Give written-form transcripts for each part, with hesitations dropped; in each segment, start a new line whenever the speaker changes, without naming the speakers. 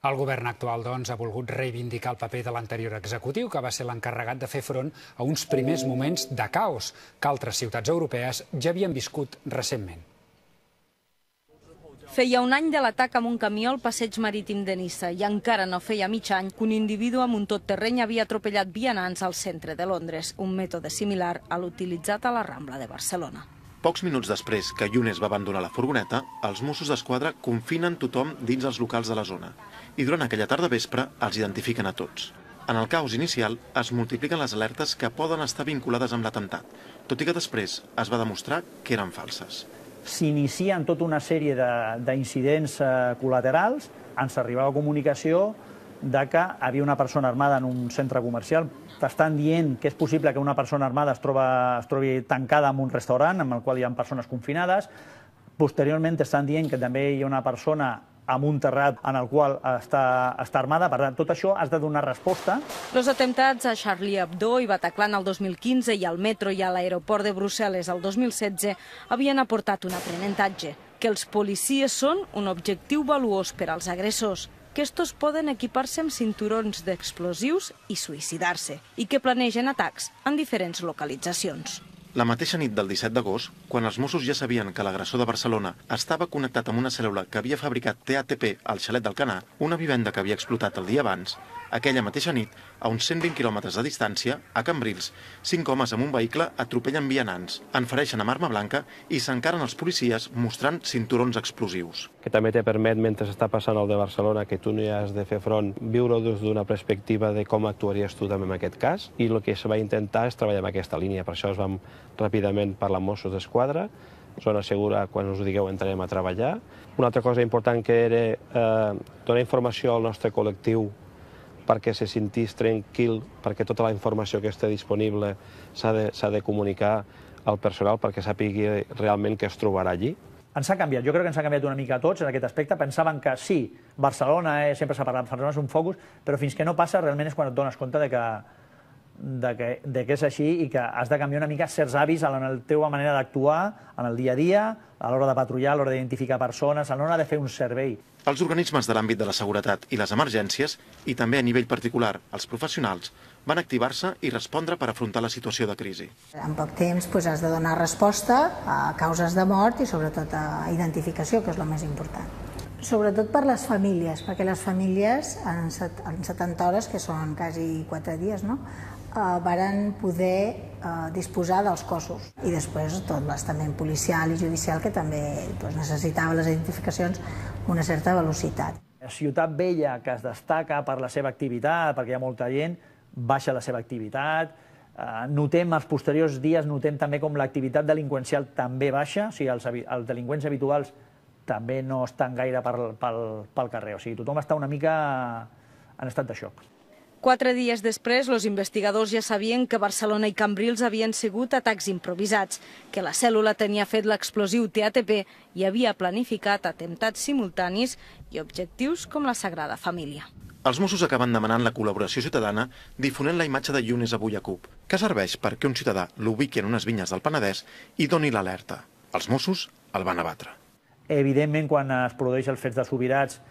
El govern actual, doncs, ha volgut reivindicar el paper de l'anterior executiu, que va ser l'encarregat de fer front a uns primers moments de caos que altres ciutats europees ja havien viscut recentment.
Feia un any de l'atac amb un camió al passeig marítim de Niça i encara no feia mig any que un individu amb un tot-terreny havia atropellat vianants al centre de Londres, un mètode similar a l'utilitzat a la Rambla de Barcelona.
Pocs minuts després que Younes va abandonar la furgoneta, els Mossos d'Esquadra confinen tothom dins els locals de la zona i durant aquella tarda vespre els identifiquen a tots. En el caos inicial es multipliquen les alertes que poden estar vinculades amb l'atemptat, tot i que després es va demostrar que eren falses.
S'inicien tota una sèrie d'incidents col·laterals, ens arribava comunicació de que havia una persona armada en un centre comercial. T'estan dient que és possible que una persona armada es trobi tancada en un restaurant en el qual hi ha persones confinades. Posteriorment t'estan dient que també hi ha una persona amb un terrat en el qual està armada. Per tant, tot això has de donar resposta.
Els atemptats a Charlie Hebdo i Bataclan el 2015 i al metro i a l'aeroport de Brussel·les el 2016 havien aportat un aprenentatge, que els policies són un objectiu valuós per als agressors, que estos poden equipar-se amb cinturons d'explosius i suïcidar-se, i que planegen atacs en diferents localitzacions.
La mateixa nit del 17 d'agost, quan els Mossos ja sabien que l'agressor de Barcelona estava connectat amb una cèl·lula que havia fabricat TATP al xalet del Canà, una vivenda que havia explotat el dia abans, aquella mateixa nit, a uns 120 quilòmetres de distància, a Cambrils, 5 homes amb un vehicle atropellen vianants, en fereixen amb arma blanca i s'encaren els policies mostrant cinturons explosius.
Que també te permet, mentre està passant el de Barcelona, que tu no hi has de fer front, viure des d'una perspectiva de com actuaries tu també en aquest cas, i el que es va intentar és treballar en aquesta línia. Per això es vam ràpidament parlar amb Mossos d'Esquadra, zona segura, quan us ho digueu entrarem a treballar. Una altra cosa important que era donar informació al nostre col·lectiu perquè se sentís tranquil, perquè tota la informació que esté disponible s'ha de comunicar al personal perquè sàpigui realment què es trobarà allí.
Ens ha canviat, jo crec que ens ha canviat una mica a tots en aquest aspecte. Pensaven que sí, Barcelona, sempre s'ha parlat, Barcelona és un focus, però fins que no passa realment és quan et dones compte de que és així i que has de canviar una mica certs hàbits en la teva manera d'actuar en el dia a dia, a l'hora de patrullar, a l'hora d'identificar persones, a l'hora de fer un servei.
Els organismes de l'àmbit de la seguretat i les emergències, i també a nivell particular els professionals, van activar-se i respondre per afrontar la situació de crisi.
En poc temps has de donar resposta a causes de mort i sobretot a identificació, que és el més important. Sobretot per les famílies, perquè les famílies en 70 hores, que són quasi 4 dies, varen poder disposar dels cossos. I després tot l'estament policial i judicial, que també necessitava les identificacions una certa velocitat.
La ciutat vella, que es destaca per la seva activitat, perquè hi ha molta gent, baixa la seva activitat. Notem, els posteriors dies, notem també com l'activitat delinqüencial també baixa, o sigui, els delinqüents habituals també no estan gaire pel carrer. O sigui, tothom està una mica en estat de xoc.
4 dies després, els investigadors ja sabien que Barcelona i Cambrils havien sigut atacs improvisats, que la cèl·lula tenia fet l'explosiu TATP i havia planificat atemptats simultanis i objectius com la Sagrada Família.
Els Mossos acaben demanant la col·laboració ciutadana difonent la imatge de Younes avui a CUP, que serveix perquè un ciutadà l'ubiqui en unes vinyes del Penedès i doni l'alerta. Els Mossos el van abatre.
Evidentment, quan es produeix els fets de Subirats,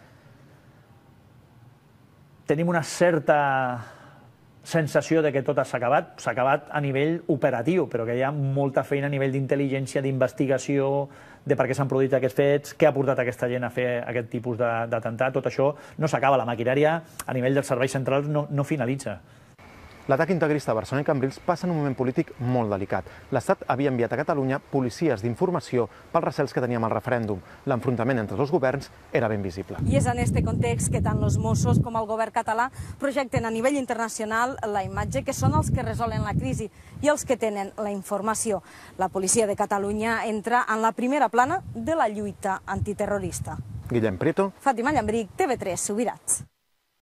tenim una certa sensació de que tot s'ha acabat. S'ha acabat a nivell operatiu, però que hi ha molta feina a nivell d'intel·ligència, d'investigació, de per què s'han produït aquests fets, què ha portat aquesta gent a fer aquest tipus d'atemptat. Tot això no s'acaba. La maquinària a nivell dels serveis centrals no finalitza.
L'atac integrista a Barcelona i Cambrils passa en un moment polític molt delicat. L'Estat havia enviat a Catalunya policies d'informació pels recels que teníem al referèndum. L'enfrontament entre els dos governs era ben visible.
I és en aquest context que tant els Mossos com el govern català projecten a nivell internacional la imatge que són els que resolen la crisi i els que tenen la informació. La policia de Catalunya entra en la primera plana de la lluita antiterrorista.
Guillem Prieto,
Fàtima Llambric, TV3, Subirats.